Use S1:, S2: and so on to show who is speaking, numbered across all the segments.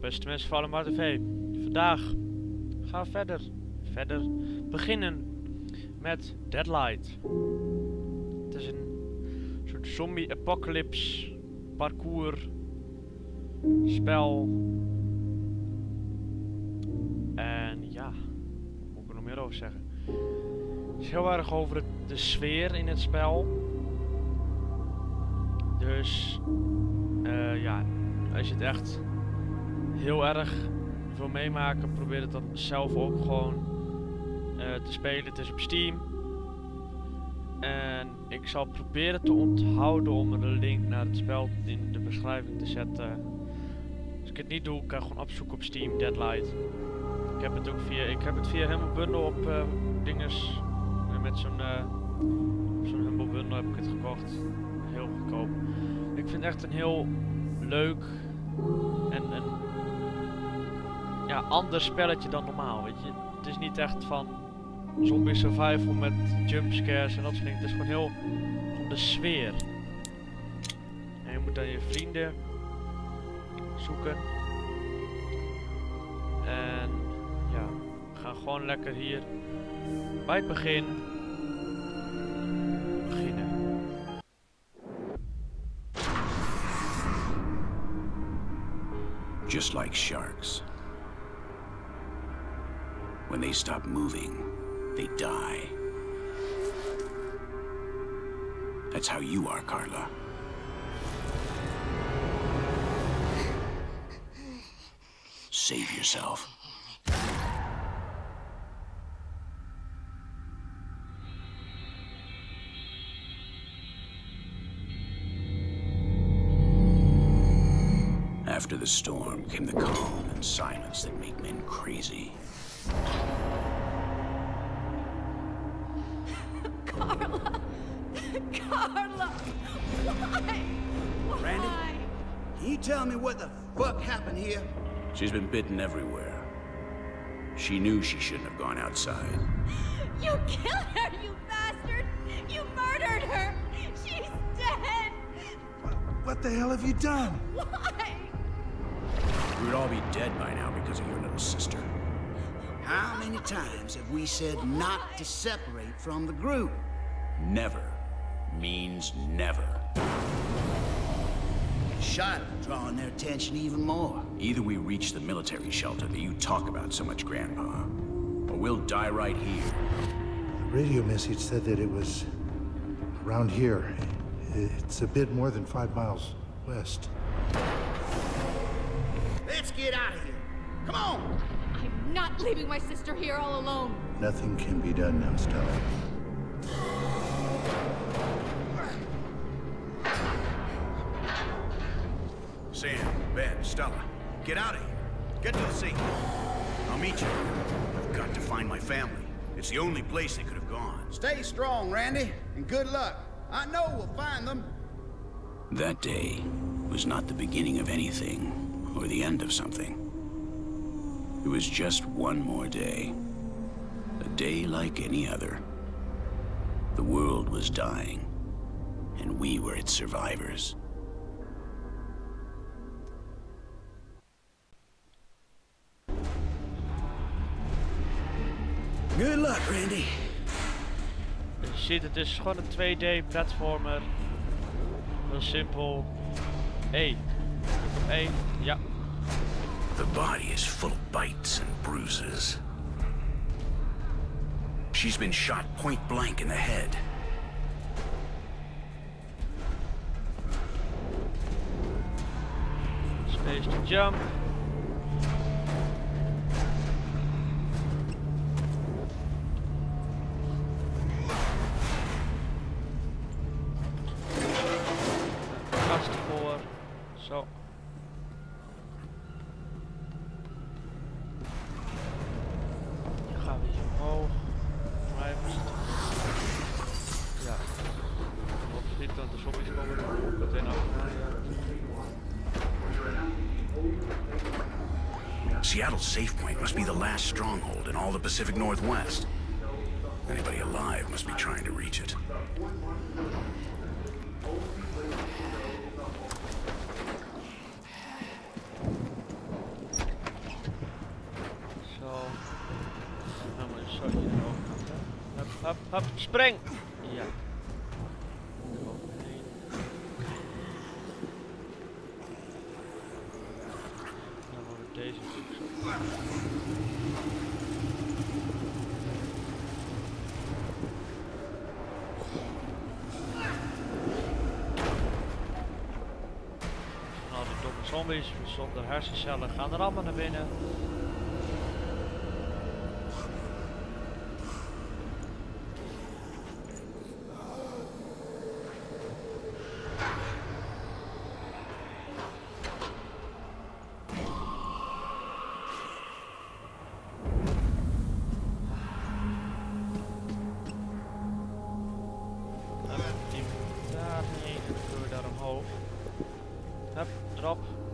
S1: beste mensen van Allemaal TV. Vandaag gaan we verder beginnen met Deadlight. Het is een soort zombie apocalypse parcours spel. En ja, wat moet ik er nog meer over zeggen? Het is heel erg over de sfeer in het spel. Dus ja, als je het echt heel erg wil meemaken, probeer het dan zelf ook gewoon te spelen. Het is op Steam. En ik zal proberen te onthouden om er een link naar het spel in de beschrijving te zetten. Als ik het niet doe, kan ik gewoon opzoeken op Steam, Deadlight. Ik heb het ook via Humble Bundle op dinges. Met zo'n Humble Bundle heb ik het gekocht. Heel goedkoop. Ik vind het echt een heel leuk en een ander spelletje dan normaal, weet je. Het is niet echt van zombie survival met jumpscares en dat soort dingen. Het is gewoon heel om de sfeer. En je moet dan je vrienden zoeken. En ja, we gaan gewoon lekker hier bij het begin beginnen.
S2: Just like sharks. When they stop moving, they die. That's how you are, Carla. Save yourself. After the storm came the calm and silence that make men crazy.
S3: Carla! Carla! Why?
S4: Randy? Can you tell me what the fuck happened here?
S2: She's been bitten everywhere. She knew she shouldn't have gone outside.
S3: You killed her, you bastard! You murdered her! She's dead!
S4: What the hell have you done?
S3: Why?
S2: We would all be dead by now because of your little sister.
S4: How many times have we said not to separate from the group?
S2: Never means never.
S4: Shot drawing their attention even more.
S2: Either we reach the military shelter that you talk about so much, Grandpa, or we'll die right here.
S5: The radio message said that it was around here. It's a bit more than 5 miles west.
S4: Let's get out of here. Come on!
S3: I'm not leaving my sister here all alone.
S5: Nothing can be done now, Stella.
S2: Sam, Ben, Stella, get out of here. Get to the sea. I'll meet you. I've got to find my family. It's the only place they could have gone.
S4: Stay strong, Randy, and good luck. I know we'll find them.
S2: That day was not the beginning of anything, or the end of something. It was just one more day. A day like any other. The world was dying, and we were its survivors.
S4: Good luck, Randy.
S1: Je ziet, het is gewoon een 2D platformer. Heel simpel. E. Ja.
S2: The body is full of bites and bruises. She's been shot point blank in the head.
S1: Space to jump. Kast voor. Zo. Dan gaan we hier omhoog. Maar ja. Op niet dan de zombies komen er meteen achteraan.
S2: Seattle's safe point must be the last stronghold in all the Pacific Northwest. Anybody alive must be trying to reach it.
S1: zo hier de overkant. Hup, hup, hup, spring! Ja. Eroverheen. Dan wordt het deze natuurlijk zo. Nou, die domme zombies zonder hersencellen gaan er allemaal naar binnen. Hup, erop.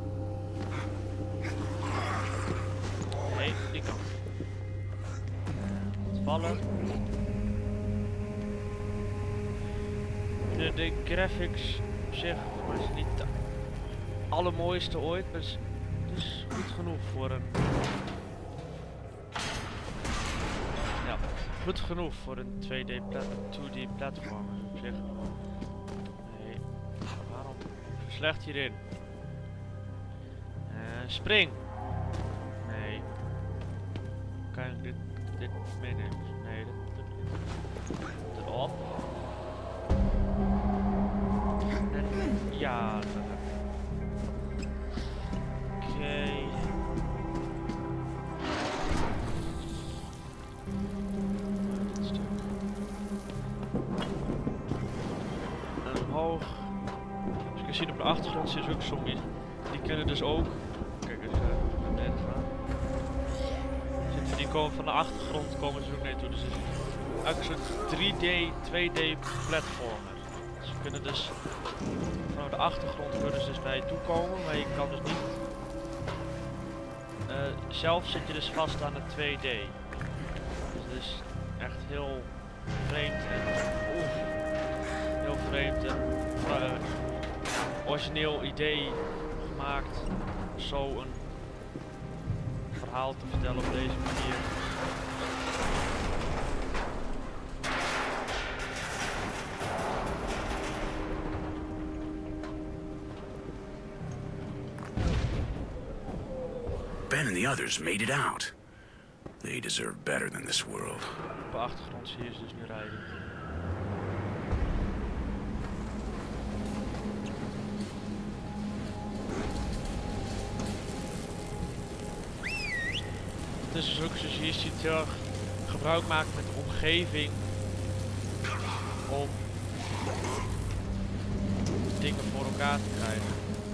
S1: Nee, die kant. Wat vallen. De graphics op zich maar is niet de allermooiste ooit, maar het is goed genoeg voor een... Ja, goed genoeg voor een 2D platform op zich. Nee, waarom? Slecht hierin. Spring! Nee. Kan ik dit meenemen? Nee, dat doet niet. Erop. En ja, dat heb ik. Oké. Dit stuk. En omhoog. Dus je kan zien op de achtergrond zitten ook zombies. Die kunnen dus ook. Kijk eens, naar beneden gaan. Die komen van de achtergrond, komen ze ook mee toe. Dus het is eigenlijk zo'n 3D, 2D platformer. Ze kunnen dus vanuit de achtergrond kunnen ze dus bij je toe komen, maar je kan dus niet. Zelf zit je dus vast aan het 2D. Dus het is echt heel vreemd en heel vreemd en origineel idee gemaakt zo een verhaal te vertellen op deze manier.
S2: Ben and the others made it out. They deserve better than this world.
S1: Op de achtergrond zie je ze dus nu rijden. Het is dus ook zoals je hier ziet heel erg gebruik maken met de omgeving om dingen voor elkaar te krijgen.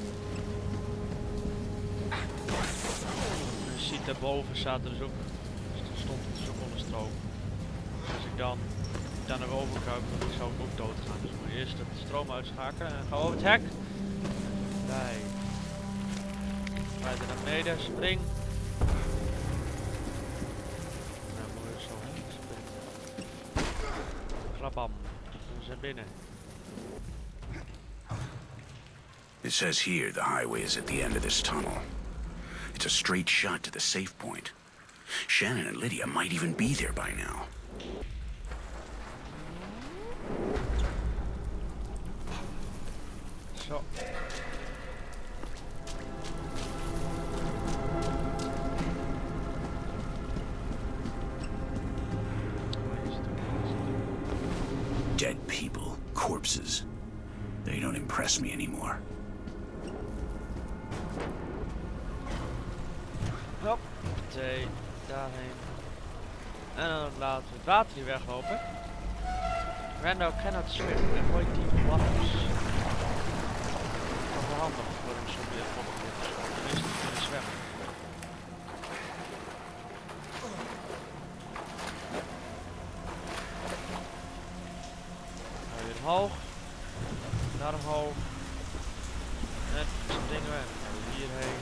S1: Je ziet daarboven staat er dus ook, stond het dus ook onder stroom. Dus als ik dan naar boven kruip, dan zou ik ook dood gaan. Dus maar eerst de stroom uitschakelen en gaan we over het hek. Bij. Rijden naar beneden, spring. Klapam, we zijn binnen.
S2: It says here the highway is at the end of this tunnel. It's a straight shot to the safe point. Shannon and Lydia might even be there by now.
S1: Zo.
S2: Dead people, corpses. They don't impress me anymore.
S1: Hop, daarheen. En dan laten we het water hier weglopen. Rando cannot swim. Avoid deep waters. Dat is wel handig voor een zombie apocalypse. Tenminste, die kunnen zwemmen. Nou, weer omhoog. Daar omhoog. En zo'n dingen weg. Nou, hierheen.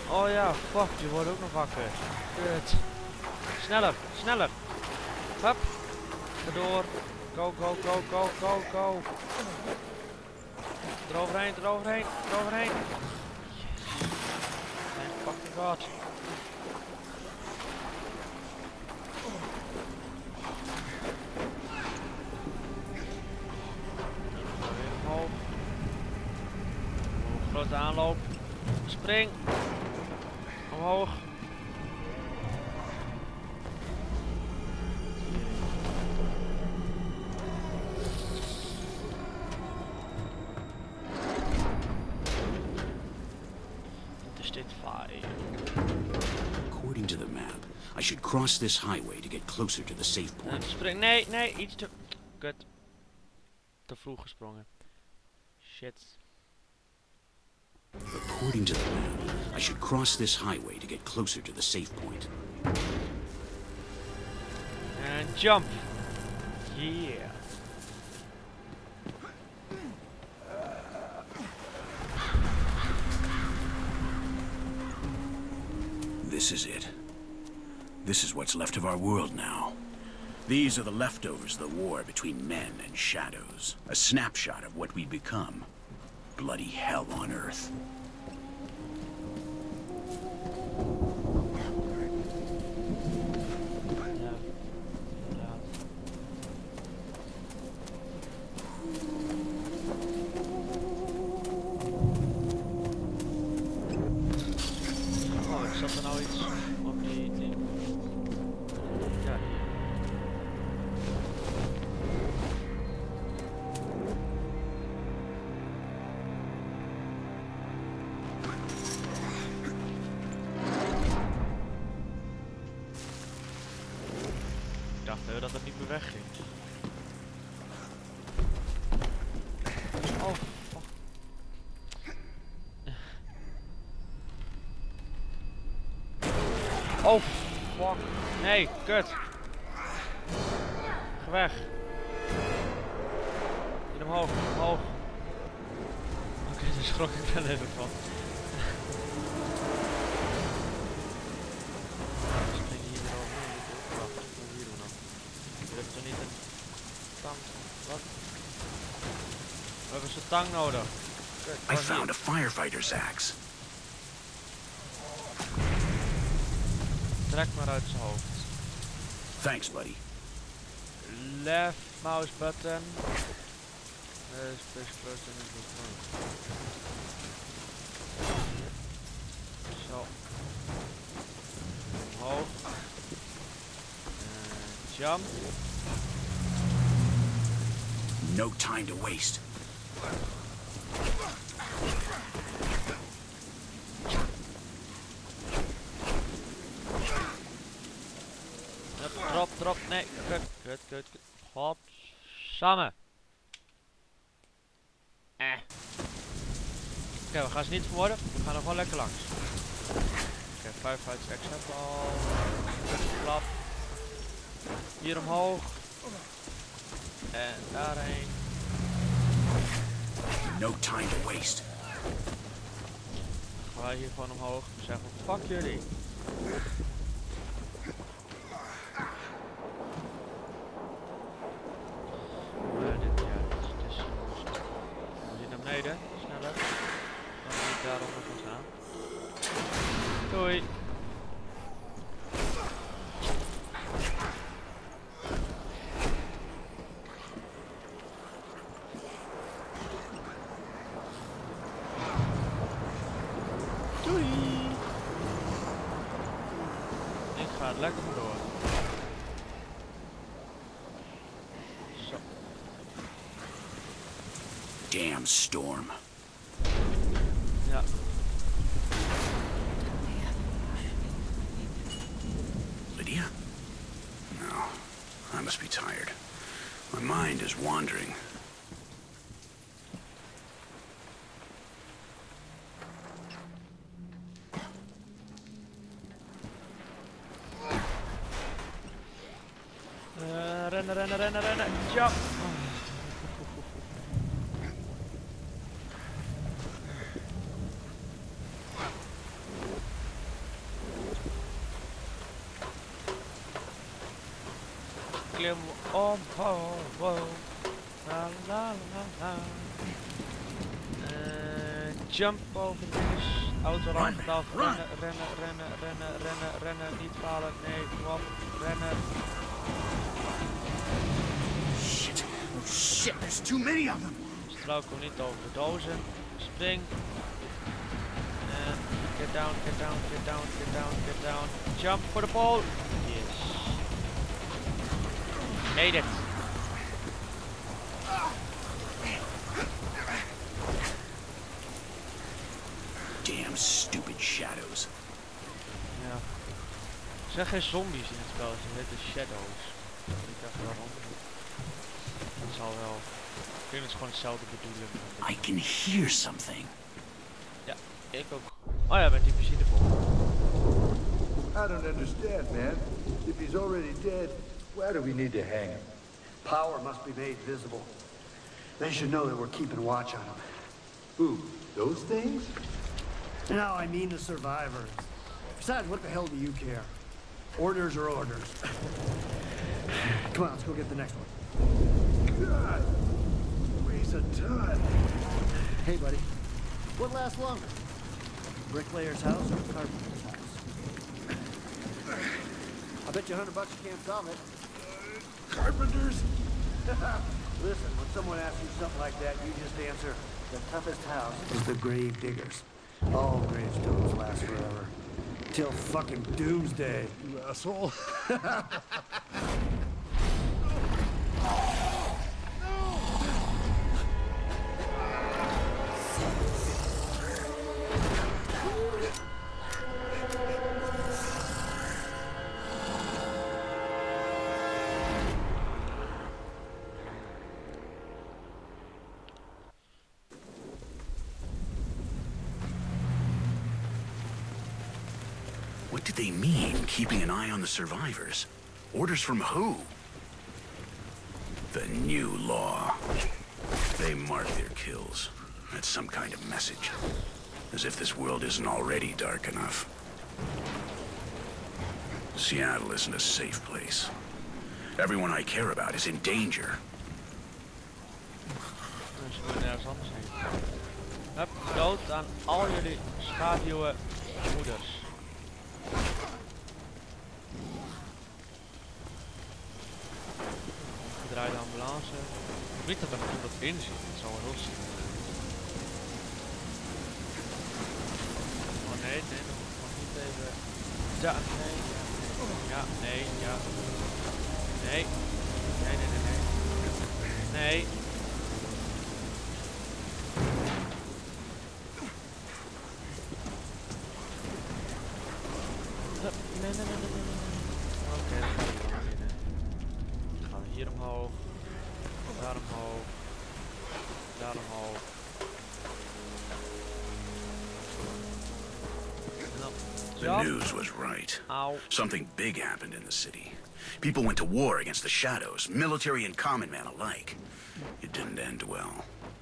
S1: Oh ja, fuck, die wordt ook nog wakker. Kut. Sneller, sneller. Hup. Ga door. Go, go, go, go, go, go. Eroverheen, eroverheen, eroverheen. Yes. Thank fucking god. Weer omhoog. Grote aanloop. Spring. Omhoog. Interstate 5.
S2: According to the map, I should cross this highway to get closer to the safe point.
S1: Spring. Nee, nee, iets te... Kut. Te vroeg gesprongen. Shit.
S2: According to the map, I should cross this highway to get closer to the safe point.
S1: And jump. Yeah.
S2: This is it. This is what's left of our world now. These are the leftovers of the war between men and shadows. A snapshot of what we'd become. Bloody hell on Earth.
S1: Zat er nou iets op die ding? Ja, hier. Ik dacht dat het niet meer wegging. Oh, fuck. Oh, fuck. Nee, kut. Ga weg. Hier omhoog, omhoog. Oké, daar schrok ik wel even van. Spring hier weer overheen. Wacht, wat moet ik hier doen dan? Je hebt toch niet een tang? Wat? We hebben zo'n tang nodig. Kut,
S2: I found a firefighter's axe.
S1: Trek maar uit zijn hoofd.
S2: Thanks, buddy.
S1: Left mouse button. Space button is the front. Zo. Omhoog. Jump.
S2: No time to waste.
S1: Drop, drop, nee, kut, kut, kut, kut. Godsamme. Oké, we gaan ze niet vermoorden, we gaan er gewoon lekker langs. Oké, 5 fights extra bal. Klap. Hier omhoog. En daarheen.
S2: No time to waste.
S1: Gaan wij hier gewoon omhoog. Zeggen fuck jullie. Beneden, sneller. Dan moet ik daaronder gaan staan. Doei! Doei! Ik ga het lekker vandoor. Zo.
S2: Damn storm.
S1: Ja.
S2: Lydia? No, I must be tired. My mind is wandering.
S1: Rennen, rennen, rennen, rennen. Jump! klimmen we omhoog. La la la la. Jump over this. Auto ramp af. Rennen. Niet falen. Nee, kom op. Rennen.
S4: Shit. Oh shit, there's too many of them.
S1: Struikel niet over de dozen. Spring. En get down. Jump for the pole. Yes. Made it.
S2: Damn stupid shadows.
S1: Ja. Er zijn geen zombies in het spel, ze heten shadows. Ik dacht waarom. Dat zal wel. Ik denk dat ze gewoon hetzelfde bedoelen.
S2: I can hear something.
S1: Ja, ik ook. Oh ja, met die benzinebom.
S5: I don't understand, man. If he's already dead, why do we need to hang him?
S6: Power must be made visible. They should know that we're keeping watch on them.
S5: Who? Those things?
S6: No, I mean the survivors. Besides, what the hell do you care? Orders are orders. Come on, let's go get the next one.
S5: God, waste of time.
S6: Hey, buddy. What lasts longer? Bricklayer's house or carpenter's house? I bet you $100 you can't solve it.
S5: Carpenters?
S6: Listen, when someone asks you something like that, you just answer, the toughest house is the grave diggers. All gravestones last forever. Till fucking doomsday.
S5: You asshole.
S2: What did they mean, keeping an eye on the survivors? Orders from who? The new law. They mark their kills. That's some kind of message. As if this world isn't already dark enough. Seattle isn't a safe place. Everyone I care about is in danger.
S1: Dus we moeten nergens anders heen. Hup, dood aan al jullie schaduwe moeders. Gedraaide ambulance. Ik weet dat er nog wat in zit, dat zal wel heel zien. Oh nee, dat moet nog niet even. Ja, nee. Ja, nee, ja. Nee. Nee. Nee. Nee. Oké, dan gaan we naar binnen. Dan gaan we hier omhoog. Daar omhoog. Daar omhoog.
S2: The news was right. Something big happened in the city. People went to war against the shadows, military and common man alike. It didn't end well.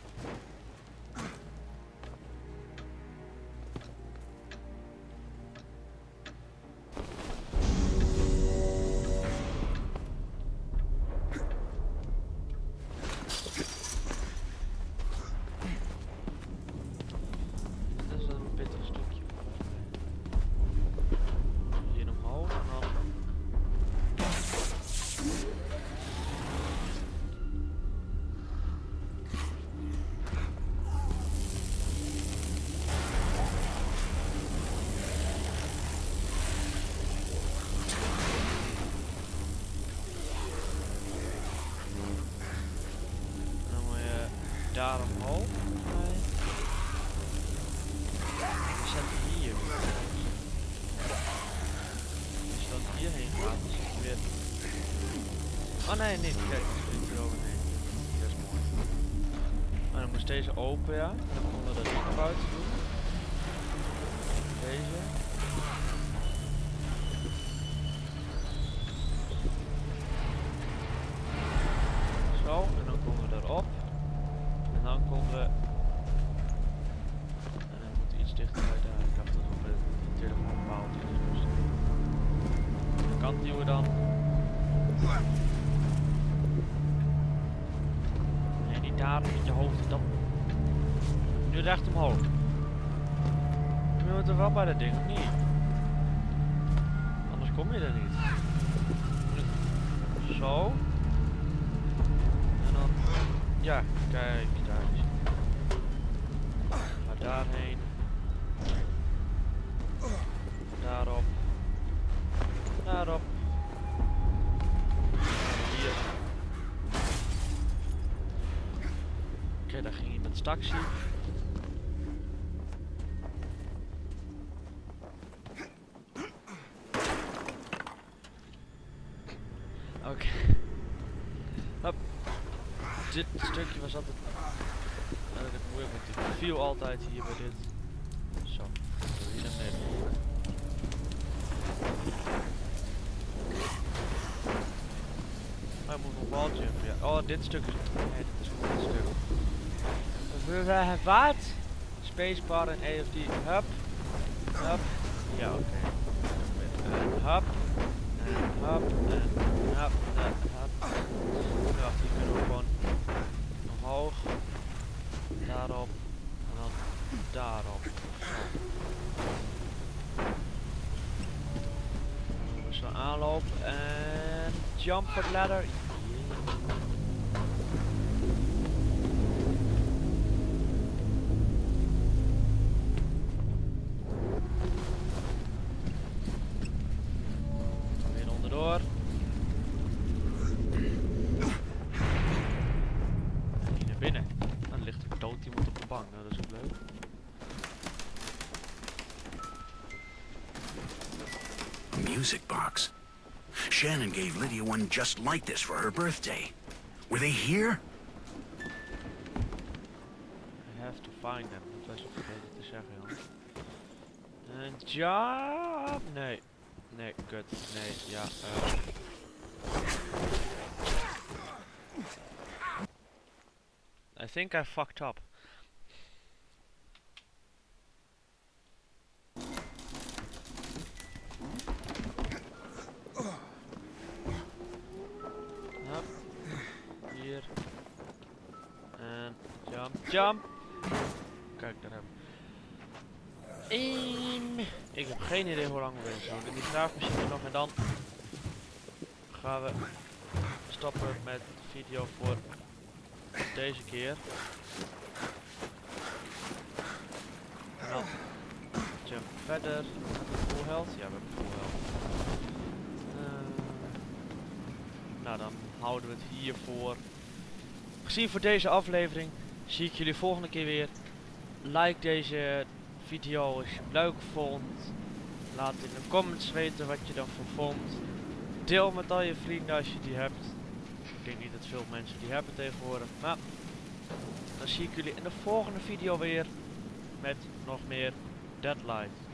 S1: Daar omhoog. We zetten hier. Als je dan hierheen gaat, dan zit je weer. Oh nee, niet. Kijk, ik zit er overheen. Dat is mooi. Maar dan moest deze open, ja. En dan konden we dat hier naar buiten doen. Deze. Zo, en dan komen we erop. En dan konden we... En dan moet iets dichterbij daar. Ik dacht dat we met de telefoonpaal dus. De kant duwen dan. daar met je hoofd. Dan. Nu recht omhoog. Je moet er wel bij dat ding, of niet? Anders kom je er niet. Zo. En dan... Ja, kijk, daar is hij. Ga daarheen. Daarop. Daarop. Hier. Oké, daar ging hij met taxi. Oké. Hop. Dit stukje was altijd moeilijk, want ik viel altijd hier bij dit. Zo. Hier naar beneden. Hij moet nog waljumpen, ja. Oh, dit stuk is... Nee, dit is gewoon dit stuk. Wat? Spacebar en A of D. Hup. Hup. Ja, oké. Hup. En hup. En hup. En hup. Wacht, hier kunnen we gewoon omhoog. Daarop. En dan daarop. Zo aanloop en jump for ladder. Weer onderdoor. En hier naar binnen. Dan ligt er dood iemand op de bank. Nou, dat is ook leuk.
S2: Music box. Shannon gave Lydia one just like this for her birthday. Were they here?
S1: I have to find them. Dat was ik vergeten te zeggen, Jan. En job? Nee. Nee, kut. Nee, ja. I think I fucked up. Hier. En jump, jump. Kijk, daar heb ik. Ik heb geen idee hoe lang we bezig zijn. Die graafmachine nog en dan gaan we stoppen met de video voor deze keer. En dan jump verder. Hebben we full health? Ja, we hebben full health. Nou, dan houden we het hiervoor. Gezien voor deze aflevering. Zie ik jullie volgende keer weer. Like deze video als je hem leuk vond. Laat in de comments weten wat je ervan vond. Deel met al je vrienden als je die hebt. Ik denk niet dat veel mensen die hebben tegenwoordig. Maar dan zie ik jullie in de volgende video weer. Met nog meer Dead Light.